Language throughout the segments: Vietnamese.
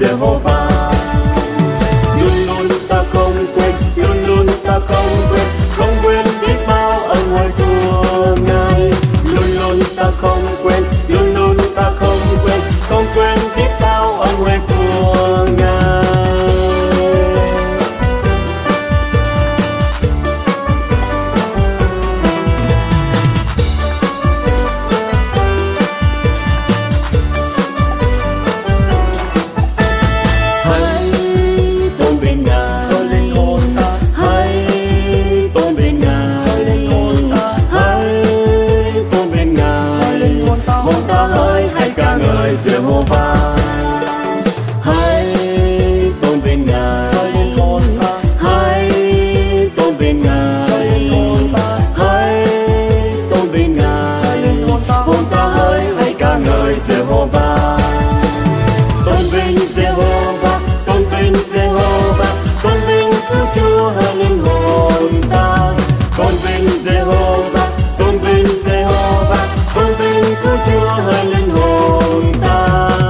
Giê-hô-va. Luôn luôn ta không quên, luôn luôn ta không quên biết bao ân huệ của Ngài. Luôn luôn ta không quên, luôn luôn ta không quên biết bao ân huệ của Ngài. Giê-hô-va, hãy tôn vinh Ngài, hãy tôn vinh Ngài, hãy tôn vinh Ngài. Hồn ta hãy ca ngợi Giê-hô-va. Tôn vinh Giê-hô-va, tôn vinh Giê-hô-va, tôn vinh cứu Chúa hỡi linh hồn ta. Tôn vinh Giê-hô-va, tôn vinh Giê-hô-va, tôn vinh cứu Chúa hỡi linh hồn ta.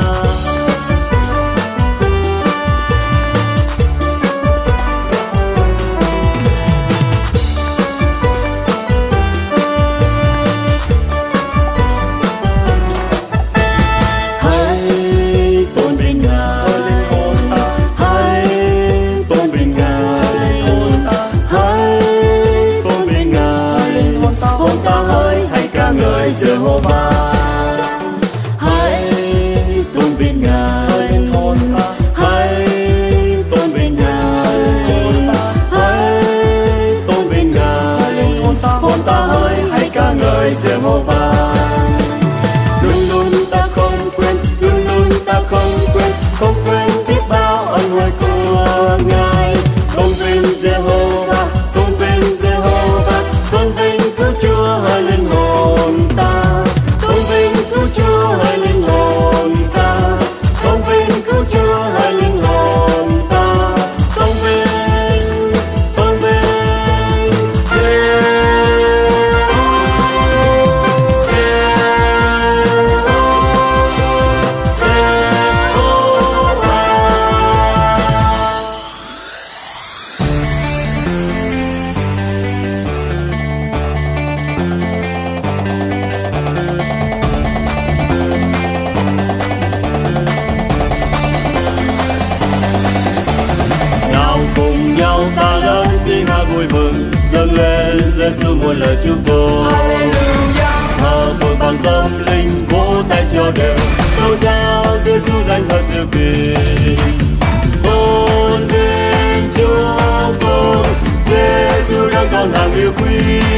Giê-hô-va, hãy tôn vinh Ngài, hãy tôn vinh Ngài, hãy tôn vinh Ngài. Hồn ta hãy ca ngợi Giê-hô-va. Luôn luôn ta không quên, luôn luôn ta không quên biết bao ân huệ của Ngài. Tôn vinh Giê-hô-va, tôn vinh Giê-hô-va, tôn vinh cứu Chúa hỡi linh hồn ta. Tôn vinh cứu Chúa hỡi linh hồn ta. Tôn vinh cứu Chúa hỡi linh hồn ta. Tôn vinh, tôn vinh cùng nhau ta lớn tiếng hát vui mừng, dâng lên Giê-xu muôn lời chúc cô. Thờ phượng bằng tâm linh, vỗ tay cho đều, tôn cao Giê-xu danh thật diệu kỳ. Tôn vinh Chúa, tôn Giê-xu đang còn hàng yêu quý.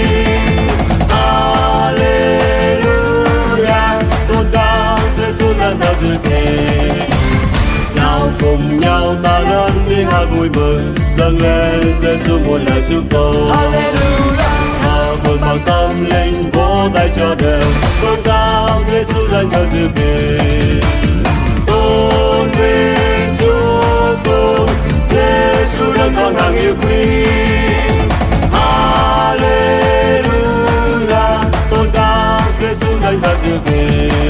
Alleluia, tôn cao Giê-xu danh thật diệu kỳ. Nào cùng nhau ta lớn tiếng hát vui mừng, dâng lên Giê-xu muôn lời chúc tôn. Thờ phượng bằng tâm linh, vỗ tay cho đều, tôn cao Giê-xu danh thật diệu kỳ. Tôn vinh Chúa, tôn Giê-xu đang còn hàng yêu quý. Alleluia, tôn cao Giê-xu danh thật diệu kỳ.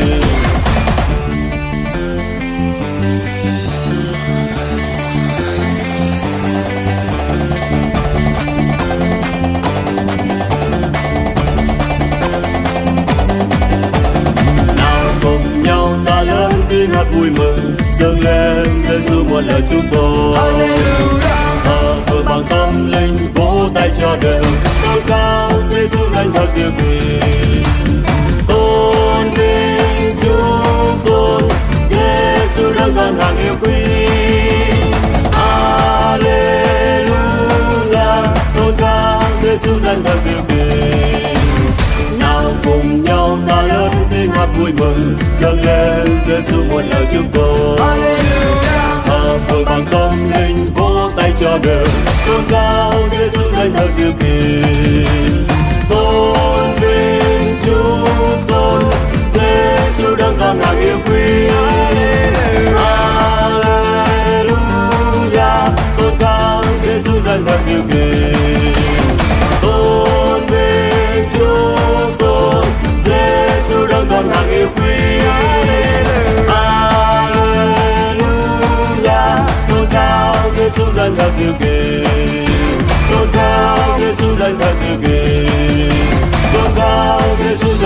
Vui mừng, dâng lên Giê-xu muôn lời chúc tôn. Thờ phượng bằng tâm linh, vỗ tay cho đều, tôn cao Giê-xu danh thật diệu kỳ. Tôn vinh Chúa, tôn Giê-xu đang còn hàng yêu quý. Alleluia, tôn cao Giê-xu danh thật diệu kỳ. Nào cùng nhau ta lớn tiếng hát vui mừng, dâng lên Giê-xu muôn lời chúc tôn. Thờ phượng bằng tâm linh, vỗ tay cho đều, tôn cao Giê-xu danh thật diệu kỳ. Tôn vinh Chúa, tôn Giê-xu đang còn hàng yêu quý. Alleluia, tôn cao Giê-xu danh thật diệu kỳ. Tôn vinh Chúa, tôn Giê-xu đang còn hàng yêu quý. Alleluia,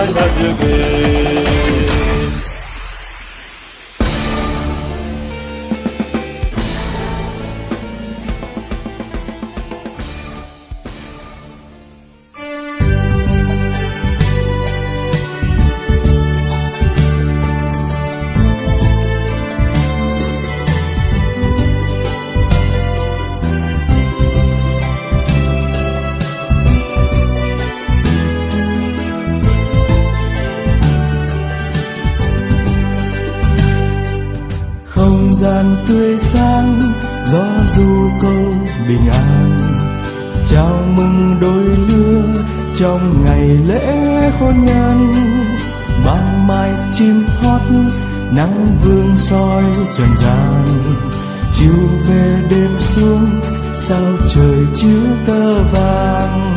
là duyên nghề. Không gian tươi sáng, gió du câu bình an, chào mừng đôi lứa trong ngày lễ hôn nhân. Ban mai chim hót, nắng vương soi trần gian, chiều về đêm xuống sao trời chiếu tơ vàng.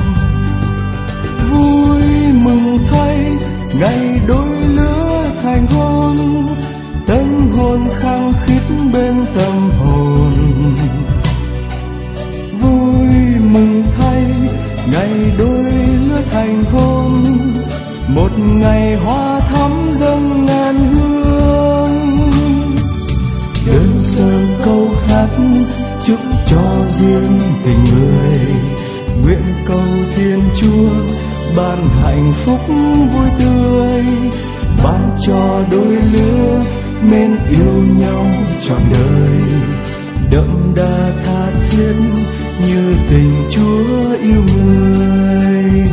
Vui mừng thay ngày đôi lứa thành hôn, tâm hồn khăng khít bên tâm hồn. Vui mừng thay ngày đôi lứa thành hôn, một ngày hoa thắm dâng ngàn hương. Đơn sơ câu hát chúc cho duyên tình người, nguyện cầu Thiên Chúa ban hạnh phúc vui tươi, ban cho đôi lứa mến yêu nhau trọn đời, đậm đà tha thiết như tình Chúa yêu người.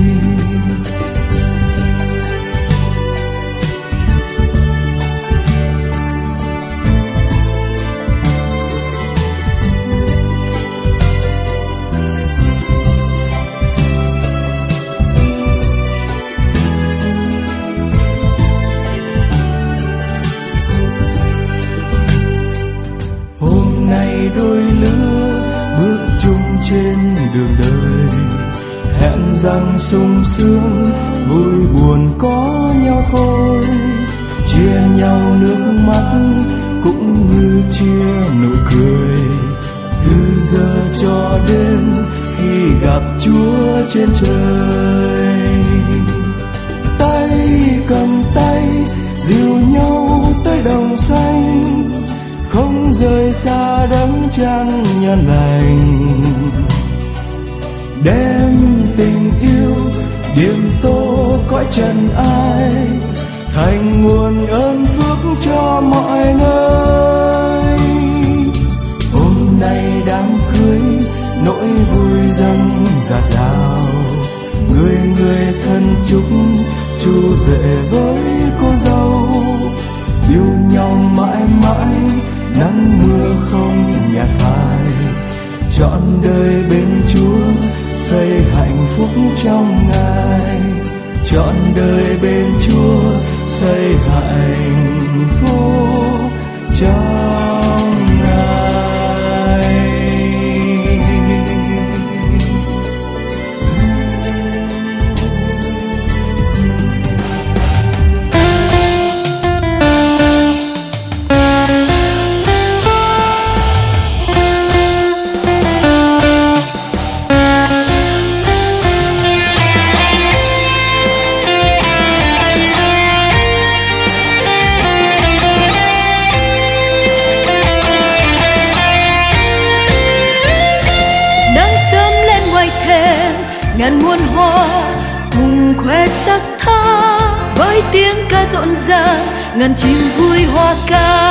Đôi lứa bước chung trên đường đời, hẹn rằng sung sướng vui buồn có nhau thôi, chia nhau nước mắt cũng như chia nụ cười, từ giờ cho đến khi gặp Chúa trên trời. Tay cầm tay dìu nhau tới đồng xanh, không rời xa đấng trăng nhân lành, đem tình yêu điểm tô cõi trần ai, thành nguồn ơn phước cho mọi nơi. Hôm nay đám cưới nỗi vui dâng dạt dào, người người thân chúc chú rể với cô dâu, yêu nhau mãi mãi nắng mưa không nhạt phai, trọn đời bên Chúa xây hạnh phúc trong Ngài, trọn đời bên Chúa xây hạnh phúc trong Ngài. ngàn muôn hoa cùng khoe sắc tha, với tiếng ca rộn ràng ngàn chim vui hoa ca.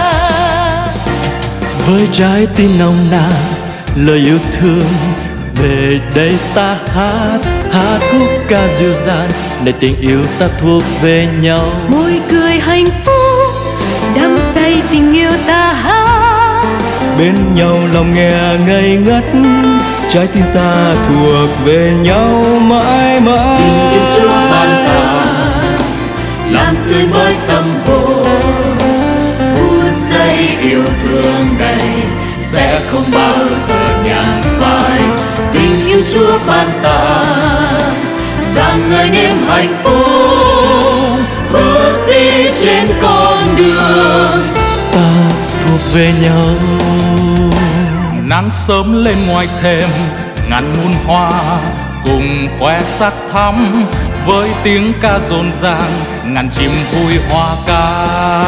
Với trái tim nồng nàn lời yêu thương, về đây ta hát khúc ca dịu dàng để tình yêu ta thuộc về nhau. Môi cười hạnh phúc đắm say tình yêu ta hát, bên nhau lòng nghe ngây ngất, trái tim ta thuộc về nhau mãi mãi. Tình yêu Chúa ban tặng làm tươi mới tâm hồn, phút giây yêu thương này sẽ không bao giờ nhạt phai. Tình yêu Chúa ban tặng rằng người niềm hạnh phúc, bước đi trên con đường ta thuộc về nhau. Nắng sớm lên ngoài thềm ngàn muôn hoa cùng khoe sắc thắm, với tiếng ca rộn ràng ngàn chim vui hoa ca.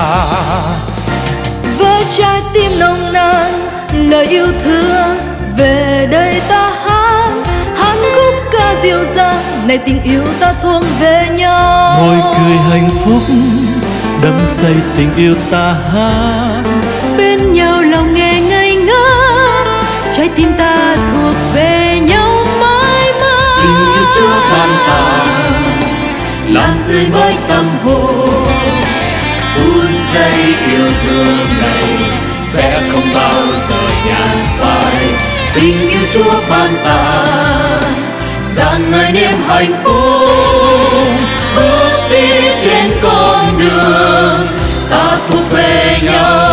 Với trái tim nồng nàn lời yêu thương về đây ta hát, hát khúc ca dịu dàng này tình yêu ta thuộc về nhau. Môi cười hạnh phúc đắm say tình yêu ta hát, bên nhau lòng nghe ngây ngất, trái tim ta thuộc về nhau mãi mãi. Tình yêu Chúa ban tặng làm tươi mới tâm hồn, phút giây yêu thương này sẽ không bao giờ nhạt phai. Tình yêu Chúa ban tặng rạng ngời niềm hạnh phúc, bước đi trên con đường ta thuộc về nhau.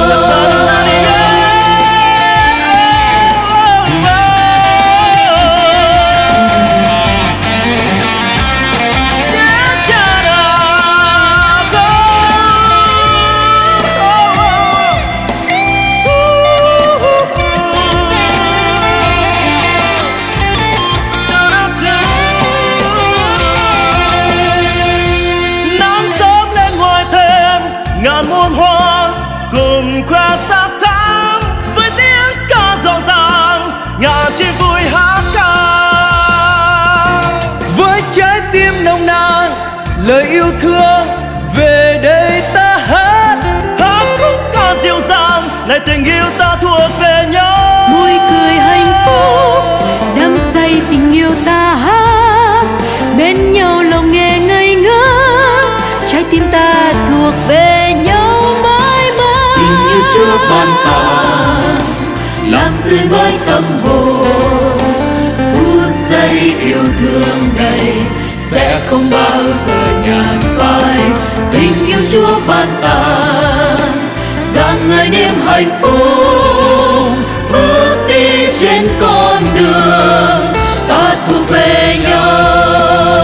Lời yêu thương về đây ta hát, hát khúc ca dịu dàng này tình yêu ta thuộc về nhau. Môi cười hạnh phúc đắm say tình yêu ta hát, bên nhau lòng nghe ngây ngất, trái tim ta thuộc về nhau mãi mãi. Tình yêu Chúa ban tặng làm tươi mới tâm hồn, phút giây yêu thương này sẽ không bao giờ nhạt phai. Tình yêu Chúa ban tặng rạng ngời niềm hạnh phúc, bước đi trên con đường ta thuộc về nhau.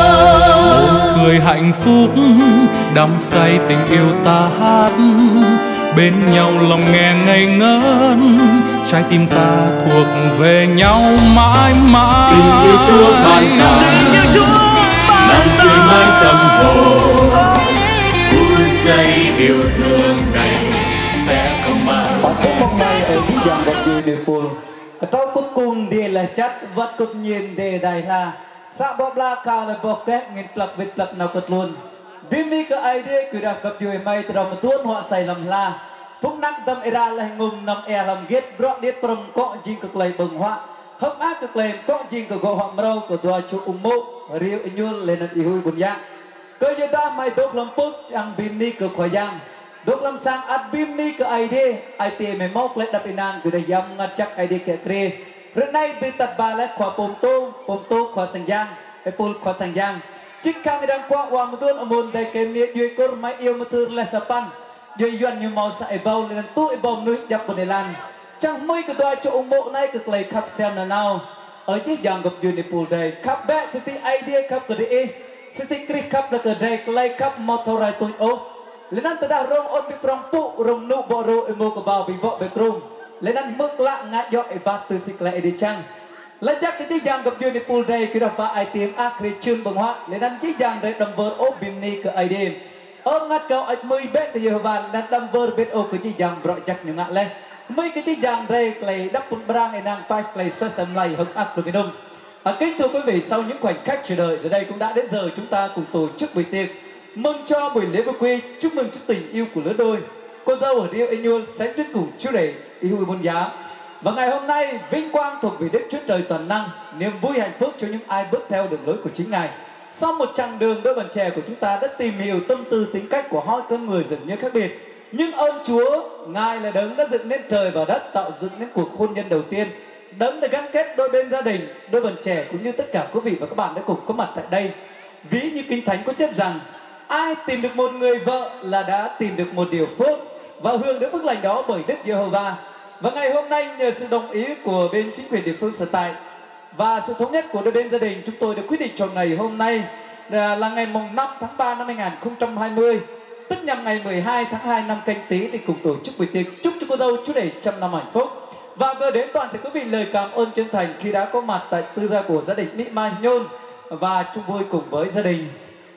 Cười hạnh phúc đắm say tình yêu ta hát, bên nhau lòng nghe ngây ngất, trái tim ta thuộc về nhau mãi mãi. Tình yêu Chúa ban tặng làm tươi mới tâm hồn, phút giây yêu thương này sẽ không bao giờ. Một ngày ở đi dòng vật vui địa phương, cái trâu cút cung đi là chất vật cút nhìn đề đại là sa bọc la cao là bọc kết nghìn plak vịt plak nào cất luôn. Bim mi cái ai đi cứ đạp cặp vui may từ đầu một tuôn họ say làm la, phúc nắng tâm era là ngùng nằm e làm ghét bọt điết prom cọ jing cực lầy bừng hoa, hấp ác cực lầy cọ jing cực gỗ họ mrâu của tua chú mộ riu inyul lên nát ihui bùn giang. Cơ chế ta mai đốt làm phúc chẳng bim ni cực khỏi giang, đốt làm sang ắt bim ni cái ai đi ai tê mày móc lên đập inang cứ để yam ngắt chắc ai đi kẹt kề. Rồi nay từ tạt ba lấy khóa bom tô khóa sang giang, cái pol khóa sang giang. Chính khang đang qua qua một tuần môn đại kem niệm duy cor mai yêu một thương là sapan, duy yuan như màu sải bao lên tụi bom núi dập bồn lan. Chẳng mấy cái toa chỗ ông bộ này cực lấy khắp xem là nào. Ở chiếc giang gặp duy nipul đây khắp bé sẽ idea khắp cái đấy, sẽ krik khắp là cái đây lấy khắp motor rai tụi ô. Lên ăn từ đó rong ôn bị prong pu rong nụ bộ rô emo cái bao bị vợ bị krum. Lên ăn mức lạ ngã dọ bát từ xịt lại đi chăng. Lấy chắc cái chiếc giang gặp duy nipul đây cứ đọc ba ai tiếng akri chương bằng hóa. Lên ăn chiếc giang đây đầm vợ ô bim ni cái idea. Ôm ngắt câu ạch mươi bé cái Jehovah lên đầm vợ biết ô cái chiếc giang bọ chắc nhiều ngã lên. Mấy cái chiếc giang đây clay đắp bún brang này nàng pai clay xoay sầm lầy hứng ác rồi cái đông. Kính thưa quý vị, sau những khoảnh khắc chờ đợi giờ đây cũng đã đến giờ chúng ta cùng tổ chức buổi tiệc mừng cho buổi lễ vui quy, chúc mừng cho tình yêu của lứa đôi. Cô dâu ở Rio Enyul sẽ thuyết cùng chú rể yêu buôn giá. Và ngày hôm nay vinh quang thuộc về Đức Chúa Trời toàn năng, niềm vui hạnh phúc cho những ai bước theo đường lối của chính Ngài. Sau một chặng đường, đôi bạn trẻ của chúng ta đã tìm hiểu tâm tư tính cách của hai con người dường như khác biệt. Nhưng ơn Chúa, Ngài là đấng đã dựng nên trời và đất, tạo dựng nên cuộc hôn nhân đầu tiên, đấng đã gắn kết đôi bên gia đình, đôi bạn trẻ cũng như tất cả quý vị và các bạn đã cùng có mặt tại đây. Ví như Kinh Thánh có chép rằng, ai tìm được một người vợ là đã tìm được một điều phước và hưởng được phước lành đó bởi Đức Giê-hô-va. Và ngày hôm nay nhờ sự đồng ý của bên chính quyền địa phương sở tại và sự thống nhất của đôi bên gia đình, chúng tôi đã quyết định chọn ngày hôm nay là ngày mùng 5 tháng 3 năm 2020, tức nhằm ngày 12 tháng 2 năm Canh Tý để cùng tổ chức buổi tiệc chúc cho cô dâu chú rể trăm năm hạnh phúc. Và gửi đến toàn thể quý vị lời cảm ơn chân thành khi đã có mặt tại tư gia của gia đình Mỹ Mai Nhôn và chung vui cùng với gia đình.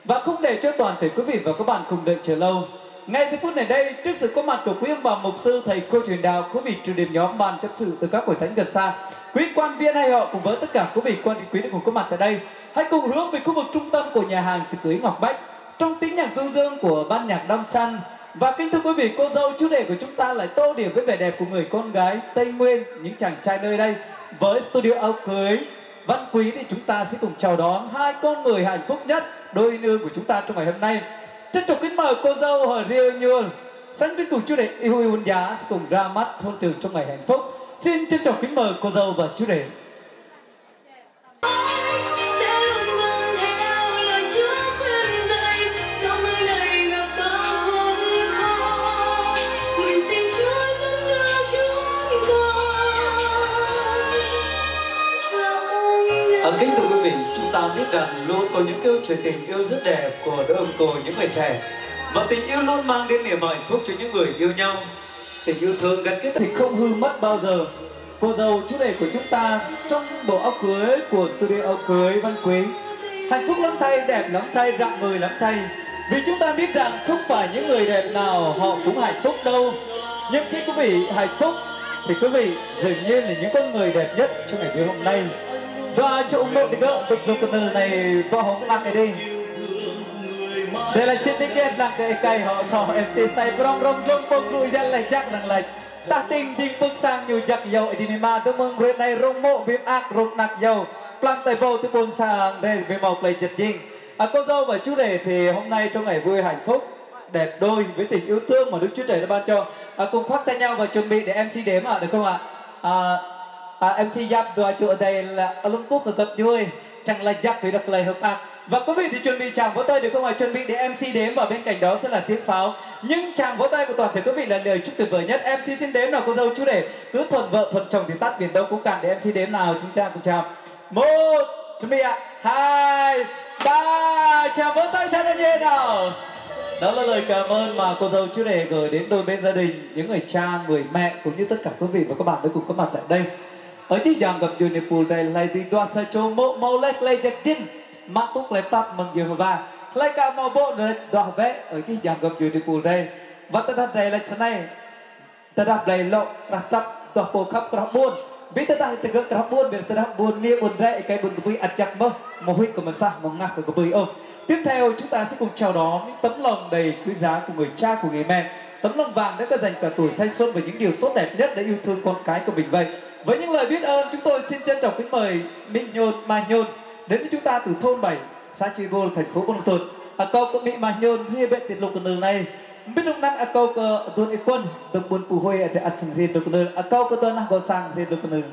Và không để cho toàn thể quý vị và các bạn cùng đợi chờ lâu, ngay giây phút này đây, trước sự có mặt của quý ông bà mục sư, thầy cô truyền đạo, quý vị chủ điểm nhóm, ban chấp sự từ các hội thánh gần xa, quý quan viên hay họ cùng với tất cả quý vị quan quý đã cùng có mặt tại đây, hãy cùng hướng về khu vực trung tâm của nhà hàng tiệc cưới Ngọc Bách trong tiếng nhạc du dương của ban nhạc Đam San. Và kính thưa quý vị, cô dâu chú rể của chúng ta lại tô điểm với vẻ đẹp của người con gái Tây Nguyên, những chàng trai nơi đây với studio áo cưới Văn Quý. Thì chúng ta sẽ cùng chào đón hai con người hạnh phúc nhất, đôi nương của chúng ta trong ngày hôm nay. Trân trọng kính mời cô dâu Hờ Riêu Nhuôn sánh với cùng chú rể yêu Uôn Giá sẽ cùng ra mắt hôn trường trong ngày hạnh phúc. Xin trân trọng kính mời cô dâu và chú rể. Kính thưa quý vị, chúng ta biết rằng luôn có những câu chuyện tình yêu rất đẹp của đôi ông cô, những người trẻ. Và tình yêu luôn mang đến niềm hạnh phúc cho những người yêu nhau. Tình yêu thương gắn kết thì không hư mất bao giờ. Cô dâu chú rể của chúng ta trong bộ áo cưới của studio áo cưới Văn Quý, hạnh phúc lắm thay, đẹp lắm thay, rạng người lắm thay. Vì chúng ta biết rằng không phải những người đẹp nào họ cũng hạnh phúc đâu. Nhưng khi quý vị hạnh phúc thì quý vị dường như là những con người đẹp nhất trong ngày hôm nay. Và cho ông nội thì gỡ bịch lục từ này vào hóng ăn này đi. Đây là chiếc tiếng đen nặng cây họ sò MC say rong rong rong phong lùi dân lại chắc rằng là ta tình tình bước sang nhiều giặc dầu thì mà tôi mừng rượt này rong mộ viêm ác rong nặng dầu plan tay vô tôi buồn sang đây về màu play chật chinh. Cô dâu và chú rể thì hôm nay trong ngày vui hạnh phúc đẹp đôi với tình yêu thương mà Đức Chúa Trời đã ban cho, cùng khoác tay nhau và chuẩn bị để MC đếm được không ạ? MC giáp đòi chỗ ở đây là lông cúc cực vui, chẳng là giáp phải được lời hợp ác. Và quý vị thì chuẩn bị chàng vỗ tay được không ạ? Chuẩn bị để MC đếm và bên cạnh đó sẽ là tiếng pháo. Nhưng chàng vỗ tay của toàn thể quý vị là lời chúc tuyệt vời nhất. MC xin đếm nào cô dâu chú rể, cứ thuận vợ thuận chồng thì tắt biển đâu cũng cạn. Để MC đếm nào, chúng ta cùng chào. 1, chuẩn bị ạ. 2, 3, chàng vỗ tay theo nhẹ nào. Đó là lời cảm ơn mà cô dâu chú rể gửi đến đôi bên gia đình, những người cha, người mẹ cũng như tất cả quý vị và các bạn đã cùng có mặt tại đây. Ởที่ยังกับอยู่ในปูได้ไล่ดีตัวเสจโมเมาเล็กเลยจะจิ้นมาตุกเลยปั๊บมึงเยอะว่าไล่กามาโบเลยดอกเวะởที่ยังกับอยู่ในปูได้วัดตะดับใดเลยชนะตะดับใดโลกระดับตัวโปขับกระบุนวิตะดับตะกกระบุนเบียตะดับบุญเลี้ยบุญได้cái buồn của anh chắc mơ một huyết của mình sao một ngạc của bưởi ôm. Tiếp theo chúng ta sẽ cùng chào đón những tấm lòng đầy quý giá của người cha của người mẹ, tấm lòng vàng đã có dành cả tuổi thanh xuân và những điều tốt đẹp nhất để yêu thương con cái của mình vậy. Với những lời biết ơn, chúng tôi xin trân trọng kính mời Mỹ Nhôn, Mai Nhôn đến với chúng ta từ thôn 7, xã Chi Vô, thành phố Buôn Ma Thuột. Câu có Mỹ Mai Nhôn khi bệnh tiệt lục đường này biết trongนั้นcâu có tuần y quân được buôn phù huy ở ăn thành riêng lục đường câu có tuần có sang riêng lục đường.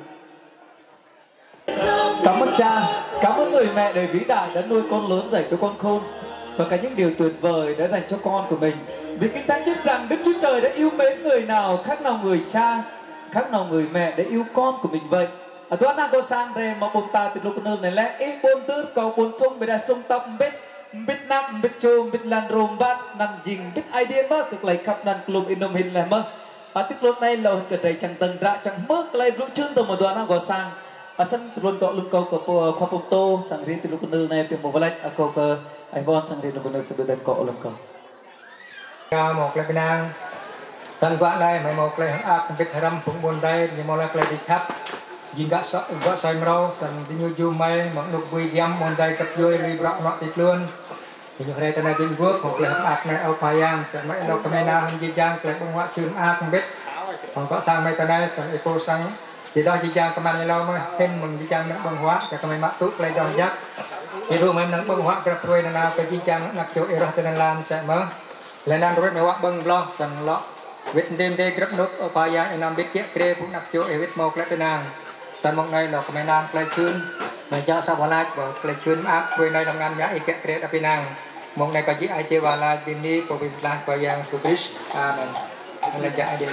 Cảm ơn cha, cảm ơn người mẹ đời vĩ đại đã nuôi con lớn dạy cho con khôn và cả những điều tuyệt vời đã dành cho con của mình. Vì Kinh Thánh chép rằng Đức Chúa Trời đã yêu mến người nào khác nào người cha, khác nào người mẹ để yêu con của mình vậy. Tuan đang có sang đây mà bông ta từ lúc nơi này lẽ ý bốn tứ cầu bốn thung bây giờ sông tóc biết nặng biết trôm biết lan rôm bát năn dình biết ai điên mơ cực lấy khắp năn lùm inom hình là mơ. Tích lúc này lâu cực đầy chẳng tầng ra chẳng mơ lấy rũ chương từ một đoàn đang có sang. Sân luôn cọ luôn câu của khoa bông tô sang riêng từ lúc nơi này từ một vài câu cơ ai von sang riêng lúc nơi sẽ được cọ luôn câu. Một là bên An Tân vạn đây mấy một là ác biết haram phụng buồn đây nhưng mà là đi khắp nhìn gã say màu sân đi như du mây một nụ vui gam buồn đây tập vui đi bọc nọ thịt luôn thì như thế này bên vước một là ác này ao phai yang sân mấy đâu cái nào hình gì giang cái bông hoa chim ác không biết còn có sang mấy cái này sân eco sang thì đó gì giang cái màn này lâu mà thêm mừng gì giang nắng bông hoa cái cái mắt tút lấy đòn giác thì rồi mấy nắng bông hoa cái vui nào cái gì giang nắng chỗ era tên lan sẽ mở lên đang rồi mấy hoa bông lo sân lo Việt Nam đây rất nước ở Paya anh em biết kia kia cũng nạp chỗ Việt một lại tên nàng sân một ngày là mấy nam play chun mình cho sao vào lại và play chun áp quên đây làm ngăn nhá ý kia kia đáp nàng một ngày có chiếc ai chơi vào là bên đi của Việt Nam và giang Subish mình lên chạy đi.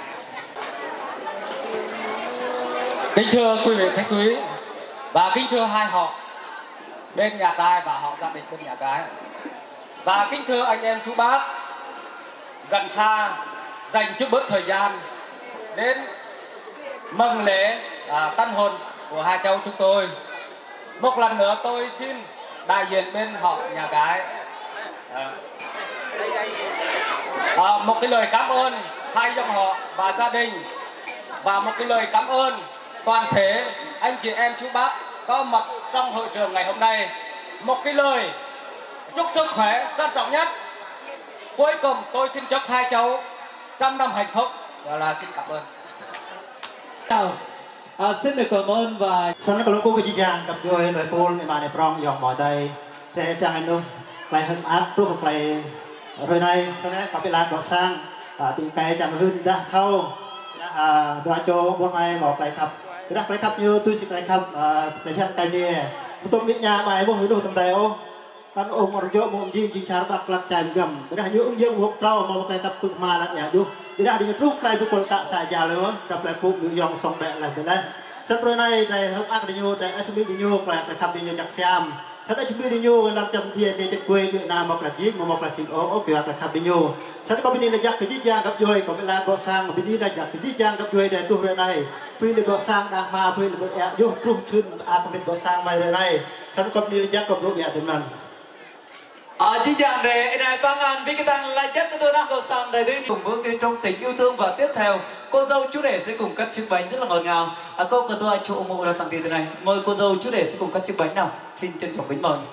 Kính thưa quý vị khách quý và kính thưa hai họ bên nhà trai và họ gia đình bên nhà gái và kính thưa anh em chú bác gần xa dành chút bớt thời gian đến mừng lễ tân hôn của hai cháu chúng tôi. Một lần nữa tôi xin đại diện bên họ nhà gái Một cái lời cảm ơn hai dòng họ và gia đình, và một cái lời cảm ơn toàn thể anh chị em chú bác có mặt trong hội trường ngày hôm nay. Một cái lời chúc sức khỏe quan trọng nhất. Cuối cùng tôi xin chúc hai cháu trăm năm hạnh phúc và xin cảm ơn. Xin được cảm ơn và sẵn có lúc cô chị Giang gặp người nội pol mà này prong dòng mọi tay để trang anh luôn lại hơn áp rút hoặc lại rồi này sau này có bị lạc đọt sang tìm cây chạm hương đã thâu đoạt cho bọn này một lại thập rắc lại thập như tôi xịt lại thập để hiện cây nè tôi biết nhà bài mua hứa đồ tầm tay ô con ông một chỗ một gì chính xác bạc lạc chạy gầm để hay những những hộp rau mà một lại thập cực mà lại nhà du để đã đi rút lại với con cạ xài già luôn đập lại phụ nữ dòng sông bẹ lại bên đây sân rồi này này hấp ác đi nhiều này SMB đi nhiều lại thập đi nhiều chặt xem thật ra chúng tôi đi nhiều làm chậm thiền để chất quê Việt Nam một là giết một là xin ốp việc là thập đi nhiều sân có bên đây là giặc cái giang gặp rồi có bên là có sang bên đây là giặc cái giang gặp rồi để tu rồi này phi là có sang đang ma phi là một ẹ vô trung chun có bên có sang mai rồi này sân có bên đây là giặc có đồ bịa từng lần Chị Giang này này băng ăn vì cái tăng lại chất của tôi đang cầu sang này đi cùng bước đi trong tình yêu thương. Và tiếp theo cô dâu chú rể sẽ cùng cắt chiếc bánh rất là ngọt ngào. Cô cần tôi cho ủng hộ là sang tiền từ này. Mời cô dâu chú rể sẽ cùng cắt chiếc bánh nào. Xin trân trọng kính mời.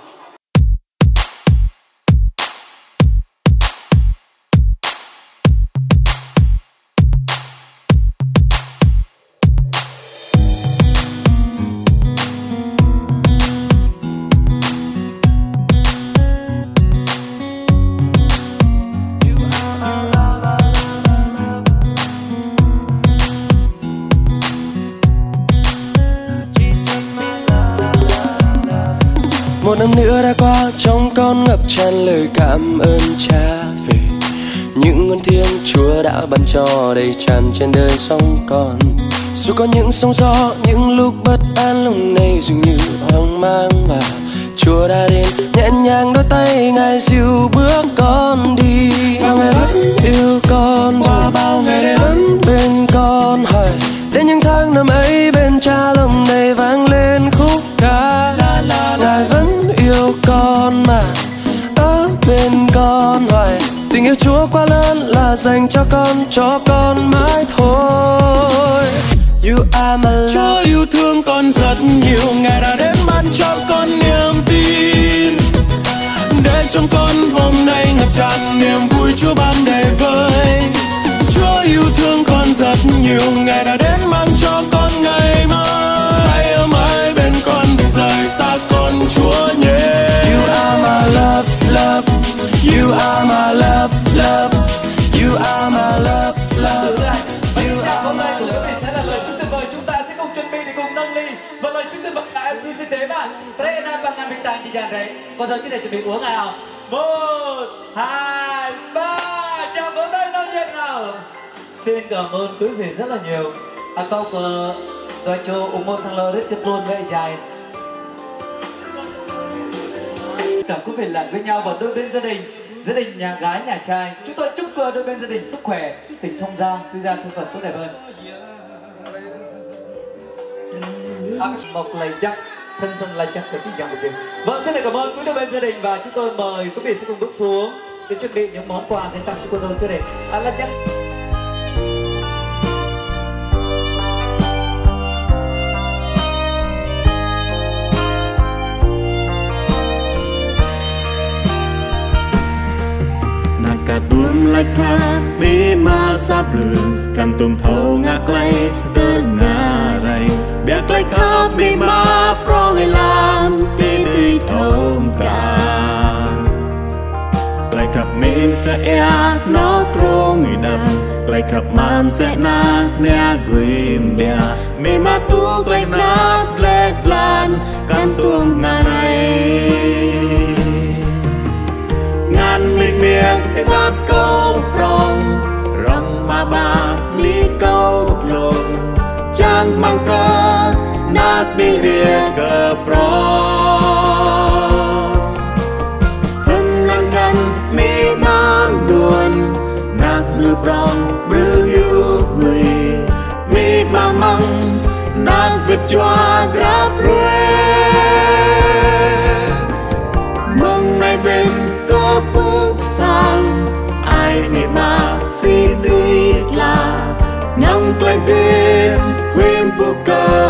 Một năm nữa đã qua, trong con ngập tràn lời cảm ơn cha về những nguồn thiêng Chúa đã ban cho đầy tràn trên đời sông con. Dù có những sóng gió, những lúc bất an lòng này dường như hoang mang, và Chúa đã đến nhẹ nhàng đôi tay Ngài dìu bước con đi. Và Ngài vẫn yêu con dù bao ngày vẫn bên con. Hỏi đến những tháng năm ấy bên cha lòng này vang lên khúc ca. Ngài vẫn yêu con mà ở bên con hoài. Tình yêu Chúa quá lớn là dành cho con mãi thôi. You are my love. Chúa yêu thương con rất nhiều, Ngài đã đến ban cho con niềm tin, để trong con hôm nay ngập tràn niềm vui Chúa ban đầy vơi. Chúa yêu thương con rất nhiều, Ngài đã đến ban cho con ngày mai, ở mãi bên con đừng rời xa con Chúa nhé. You are my love, love. You are my love, love. You are my love, love. Hôm nay của quý vị sẽ là lời chúc tuyệt vời. Chúng ta sẽ cùng chuẩn bị để cùng nâng ly. Và lời chúc tuyệt vời là em xin đến mà đây là bằng ngàn bình tàng chị Giang đấy. Con dâu chứ để chuẩn bị uống nào. 1, 2, 3. Chào vỗ tay nồng nhiệt nào. Xin cảm ơn quý vị rất là nhiều. Câu của đội cho ủng hộ sang lơ rất kết luôn với dài. Cả quý vị lại với nhau và đôi bên gia đình nhà gái nhà trai. Chúng tôi chúc đôi bên gia đình sức khỏe, tình thông gia, suy gia thân phận tốt đẹp hơn. Một lời chắc sân lời chắc của tình trạng của mình. Vâng, rất là cảm ơn quý đôi bên gia đình và chúng tôi mời quý vị sẽ cùng bước xuống để chuẩn bị những món quà dành tặng cho cô dâu chưa để lần nhắc. Cả tuôn lại tha bê ma sáp lử căn tùm thâu ngạc lay tớ ngà ray bẹc lại khá bê ma pro ngày làm tê tươi thôm cả lại khắp mình sẽ ea nó pro người đầm lại khắp man sẽ nát nea guim bea mê ma tu lại nát lết lan căn tuôn ngà ray ngàn miệt miệt và câu rong rong mà ba đi câu lồng trang mang cơ nát đi riêng cờ pro thân năng khăn mi nam đuôn nát nửa prong bư yêu người mi mà măng nát vượt choa grab ruê mong nay bên cơ si tuyệt là nông clang đêm quên buka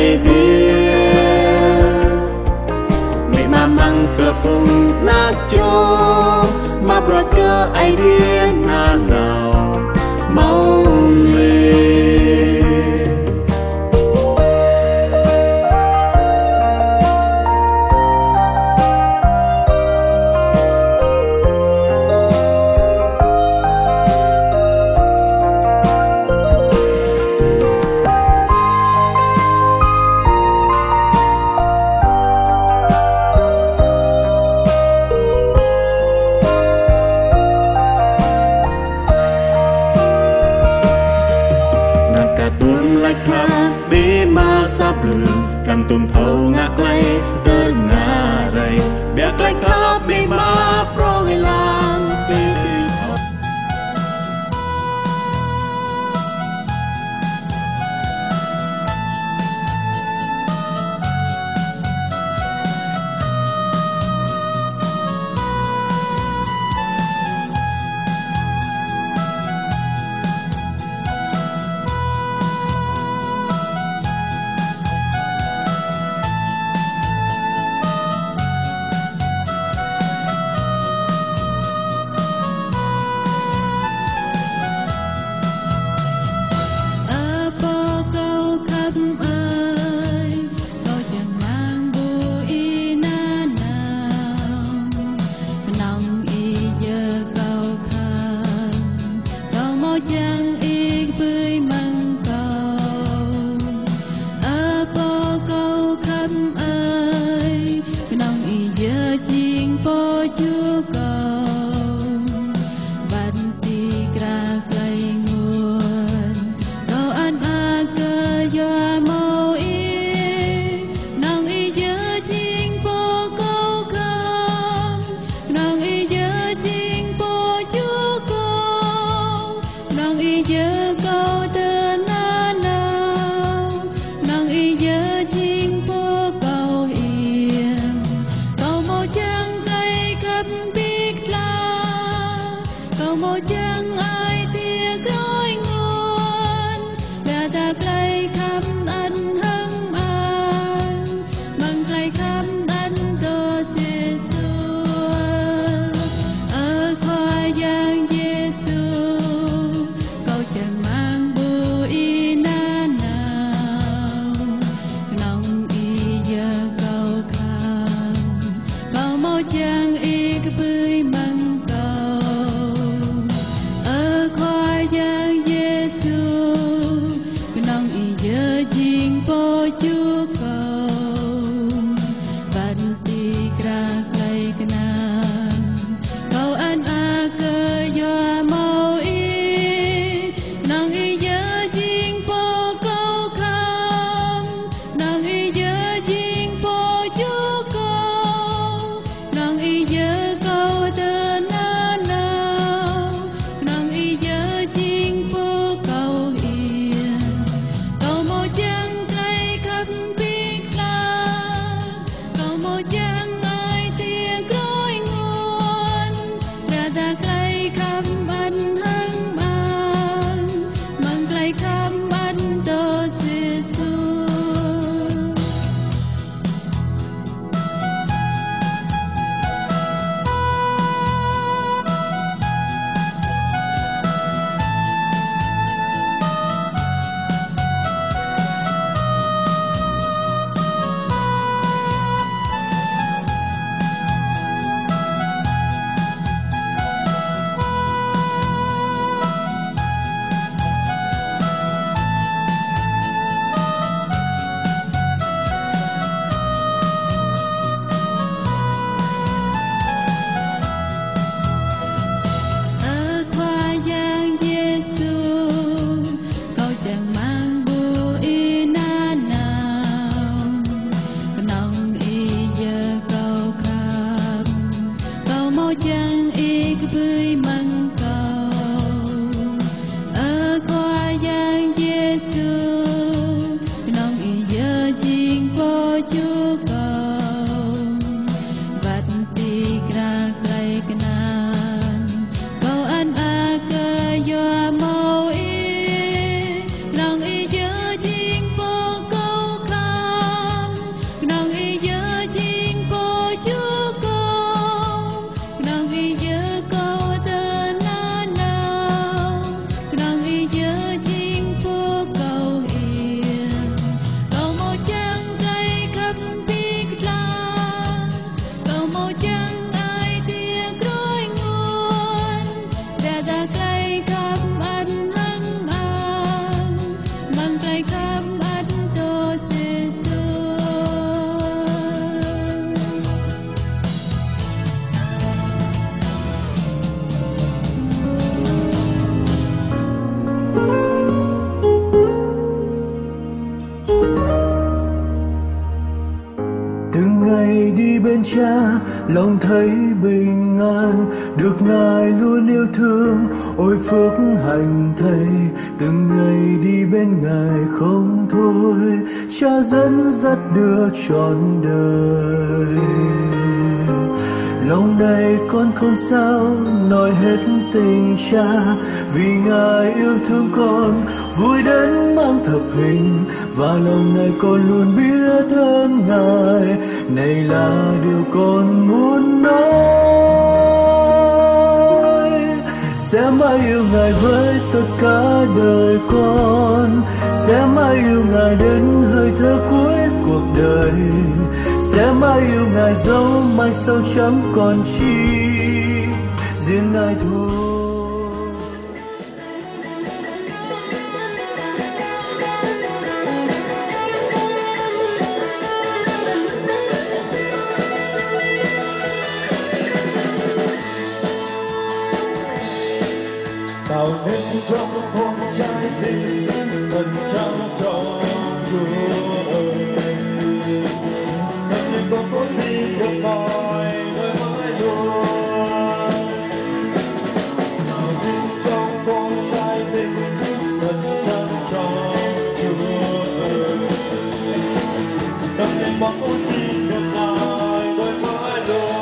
idea mẹ mà mang cơ bung na cho mà bra cơ idea na nào mau lênกันตุ่มเผางักไล่เดินงาไรเบียกไล่ข้าไม่มาเพราะเวลาตีตีทอ giờ lòng thấy bình an, được Ngài luôn yêu thương. Ôi phước hạnh Thầy, từng ngày đi bên Ngài không thôi, Cha dẫn dắt đưa trọn đời. Lòng này con không sao nói hết tình Cha, vì Ngài yêu thương con vui đến mang thập hình, và lòng này con luôn biết ơn Ngài. Này là điều con muốn nói, sẽ mãi yêu Ngài với tất cả đời con, sẽ mãi yêu Ngài đến hơi thở cuối cuộc đời, sẽ mãi yêu Ngài dẫu mai sau chẳng còn chi riêng Ngài thôi. Tạo nên trong con trái tim thần trao cho Chúa ơi. Thật nên con có gì được nói nơi mãi luôn. Tạo nên trong con trái tim thần trao cho Chúa ơi. Thật nên con có gì được nói nơi mãi luôn.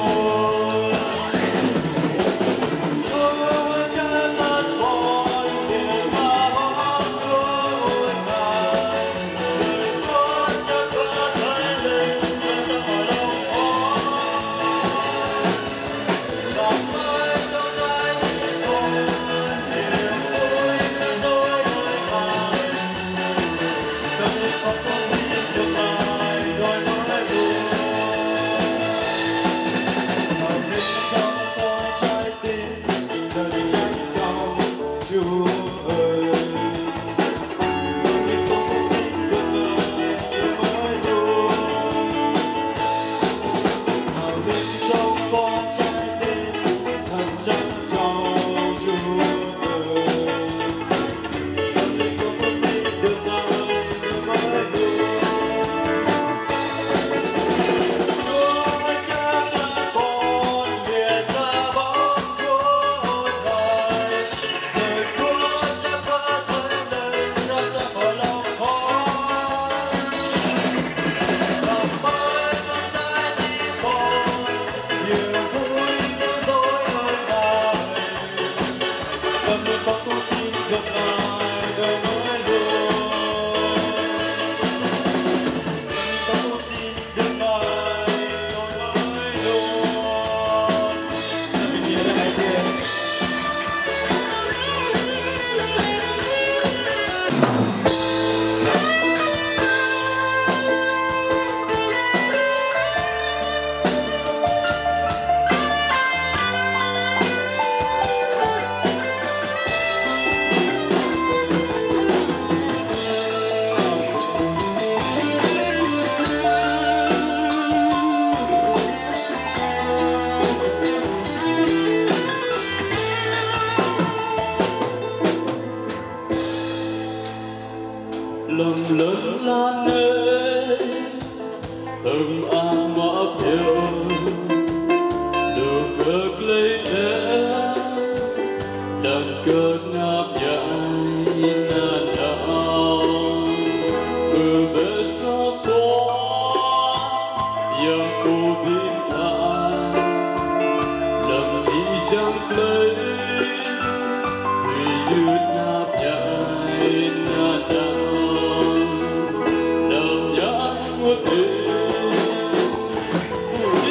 lầm lớn lan ơi từng áng mã phiêu được cất lấy thế đàn cất ngáp nhảy nan đau từ về xa phố yang cô biết tha đầm chỉ chẳng lấy vì như ngáp nhảy nan đau đầm nhảy một đêm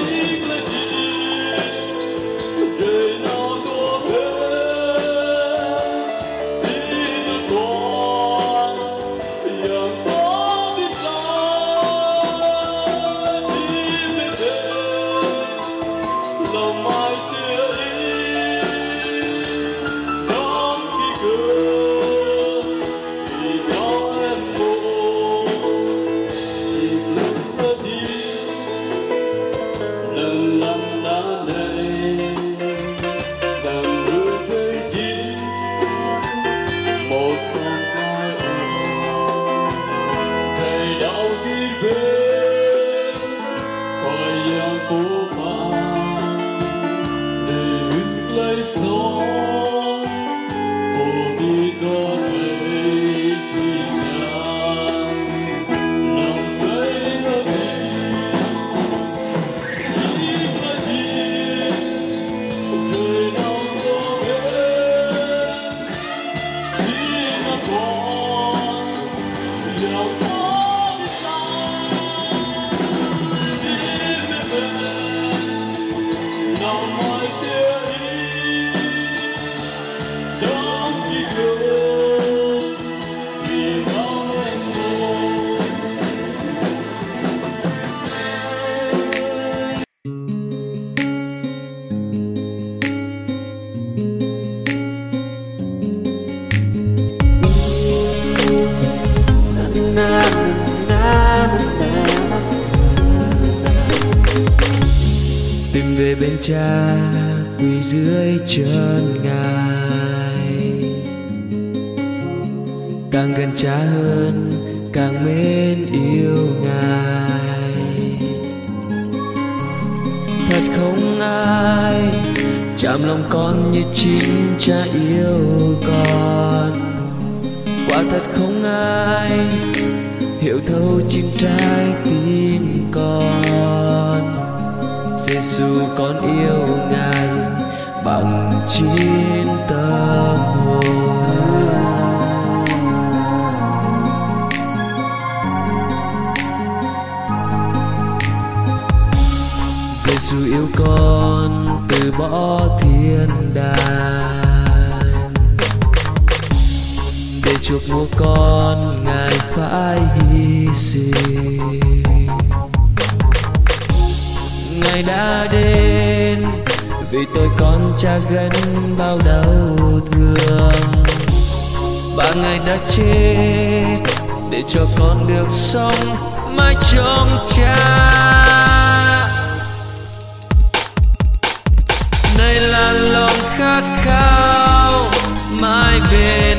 con liệu có biết rằng đi về nào mai kia đi đang đi đường vì bao em buồn. Tìm về bên cha quỳ dưới chân ngài, càng gần cha hơn càng mến yêu ngài. Thật không ai chạm lòng con như chính cha yêu con. Quả thật không ai hiểu thấu chính trái tim con. Giêsu con yêu ngài bằng chính tâm hồn. Giêsu yêu con từ bỏ thiên đàng, để chuộc mua con ngài phải hy sinh. Ngài đã đến vì tôi con cha gánh bao đau thương, và Ngài đã chết để cho con được sống mãi trong cha. Này là lòng khát khao mãi bên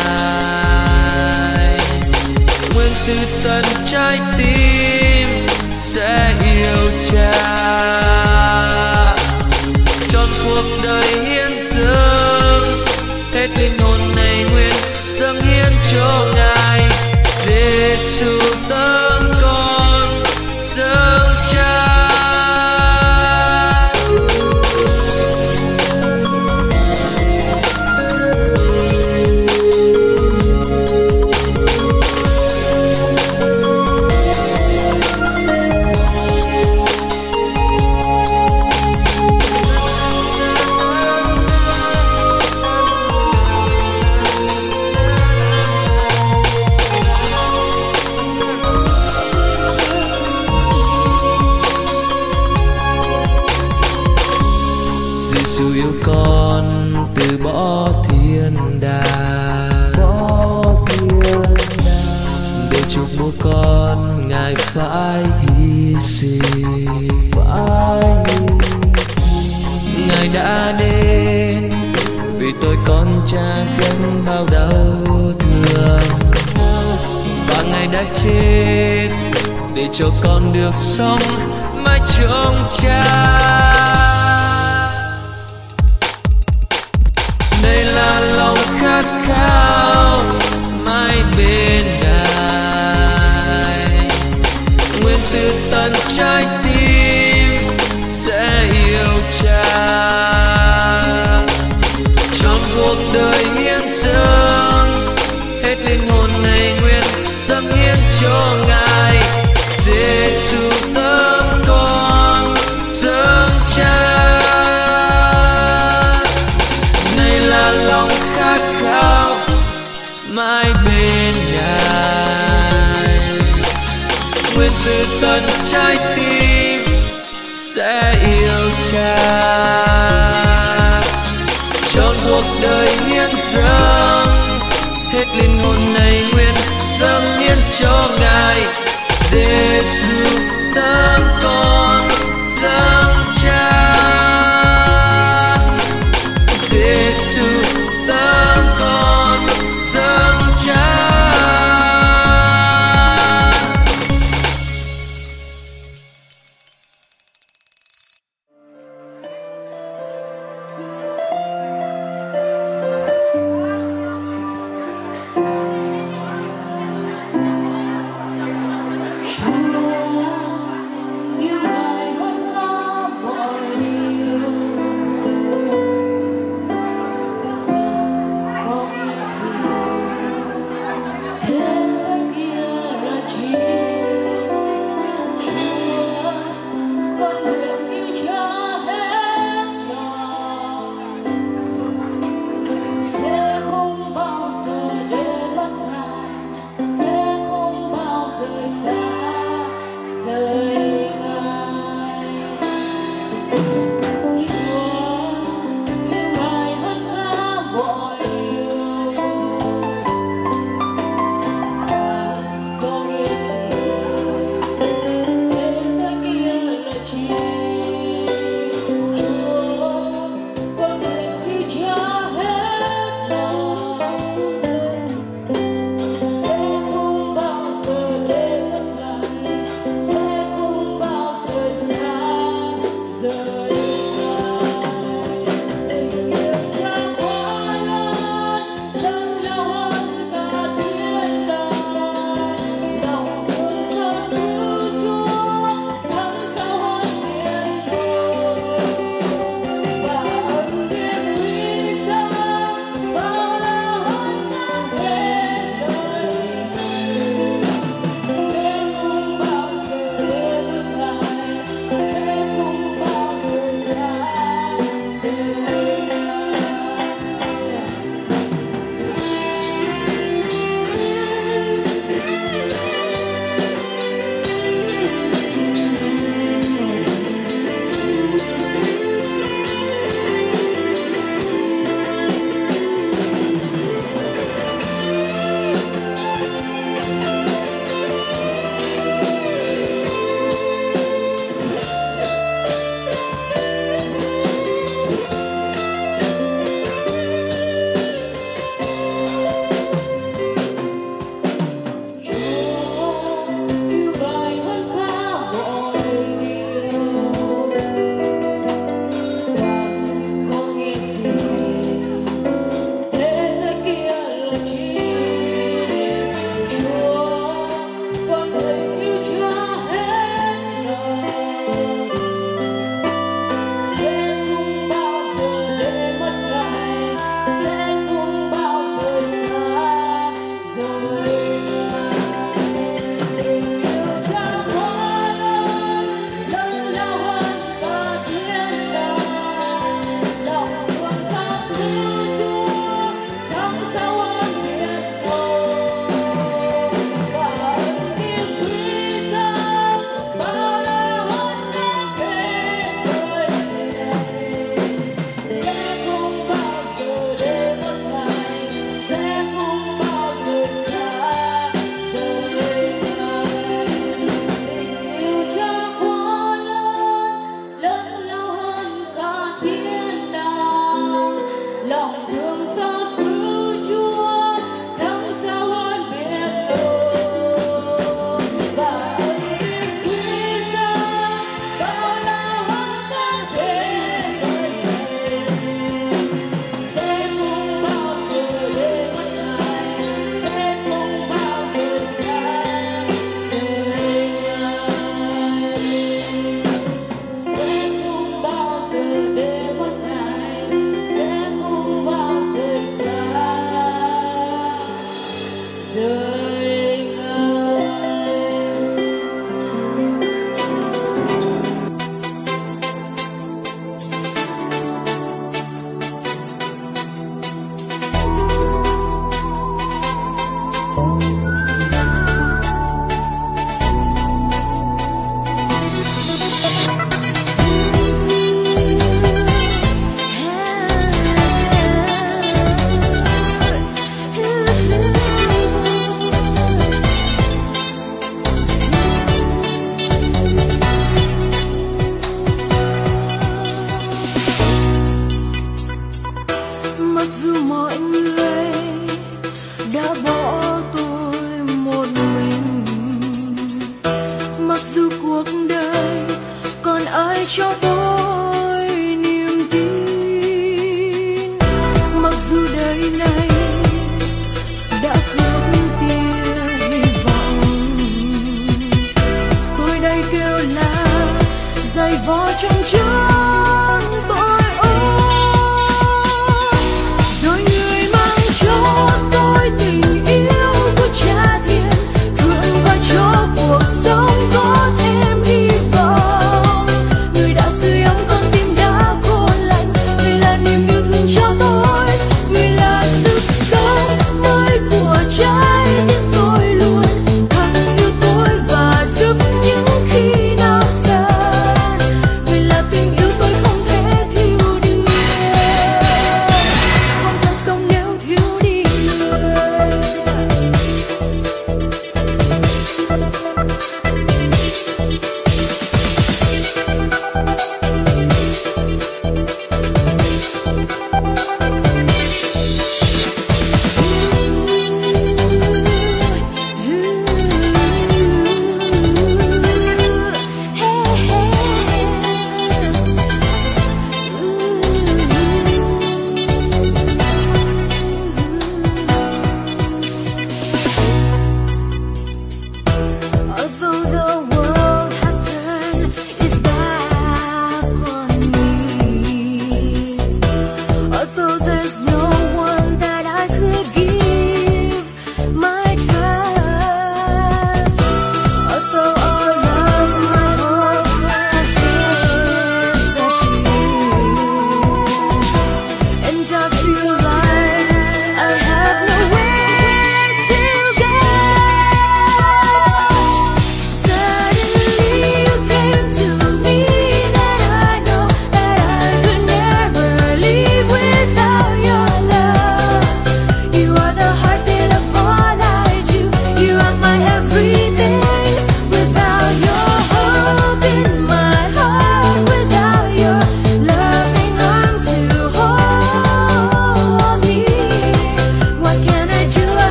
Ngài, nguyện từ tận trái tim sẽ yêu cha. Trọn cuộc đời hiến dâng, hết linh hồn này nguyện dâng hiến cho Ngài. Giêsu tấm con dâng cha. Giêsu yêu con từ bỏ thiên đàng, để chuộc mua con Ngài phải hy sinh. Ngài đã đến vì tôi con cha gánh bao đau thương, và Ngài đã chết để cho con được sống mãi trong cha. Đây là lòng khát khao mãi bên Ngài, nguyện từ tận trái tim sẽ yêu cha. Trong cuộc đời hiến dâng, hết linh hồn này nguyện dâng hiến cho Ngài. Giêsu tấm con dâng cha. Lòng khát khao mãi bên Ngài, nguyện từ tận trái tim sẽ yêu cha. Trọn cuộc đời hiến dâng, hết linh hồn này nguyện dâng hiến cho Ngài. Giêsu tấm con dâng cha. Giêsu tấm con dâng cha.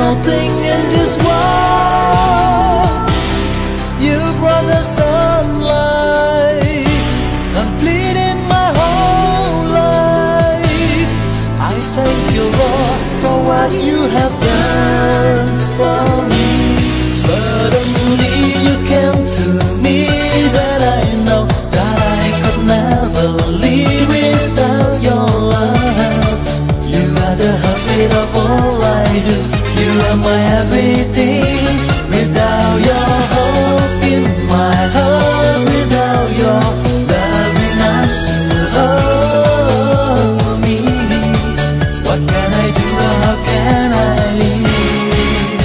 melting in this world. You brought the sunlight, completing my whole life. I thank you, Lord, for what you have done for me. Suddenly you came to me that I know that I could never live without your love. You are the heartbeat of all I do. You are my everything. Without your hope in my heart, without your loving arms to hold me, what can I do or how can I live?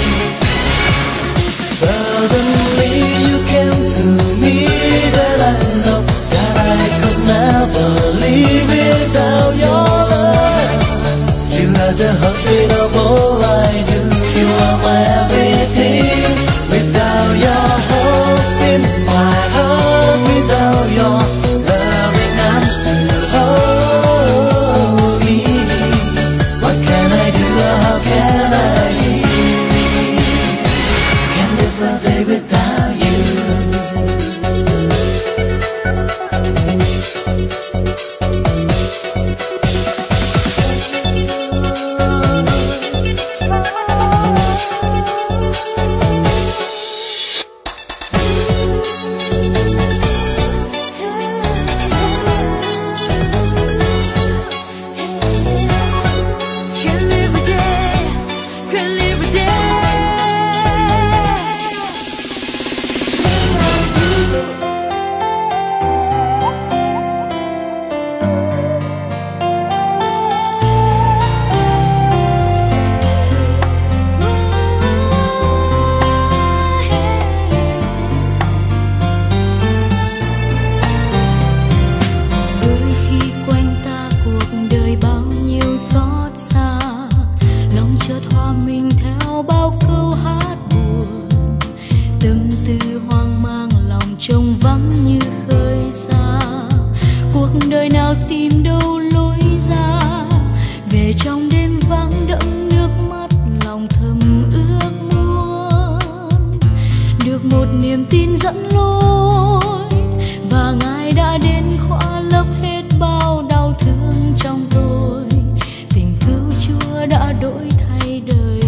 Suddenly you came to me that I know that I could never live without your love. You are the heartbeat of all I do. You are my everything. Without your hope in my heart, without your loving arms to hold me, what can I do or how can I live? Can't live a day without you. Một niềm tin dẫn lối và Ngài đã đến khỏa lấp hết bao đau thương trong tôi. Tình cứu Chúa đã đổi thay đời